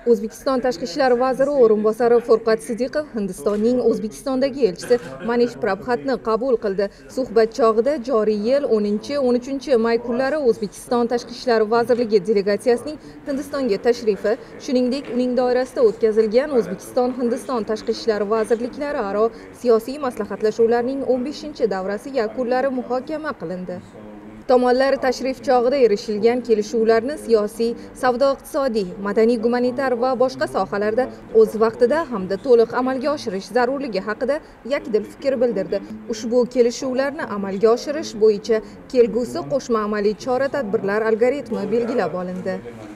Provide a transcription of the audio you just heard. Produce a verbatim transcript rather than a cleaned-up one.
O'zbekiston Tashqi ishlar vaziri o'rinbosari Furqat Sidiqov Hindistonning O'zbekistondagi elchisi Manish Prabhatni qabul qildi. Suhbat chog'ida joriy yil o'ninchi o'n uchinchi may kunlari O'zbekiston Tashqi ishlar vazirligi delegatsiyasining Hindistonga tashrifi, shuningdek uning doirasida o'tkazilgan O'zbekiston-Hindiston Tashqi ishlar vazirliklari aro siyosiy maslahatlashuvlarning o'n beshinchi davrasi yakunlari muhokama qilindi. Tomonlar tashrif chog'ida erishilgan kelishuvlarni siyosiy, savdo-iqtisodiy, madaniy-gumanitar va boshqa sohalarda o'z vaqtida hamda to'liq amalga oshirish zarurligi haqida yakdil fikr bildirdi. Ushbu kelishuvlarni amalga oshirish bo'yicha kelgusi qo'shma amaliy chora-tadbirlar algoritmi belgilab olindi.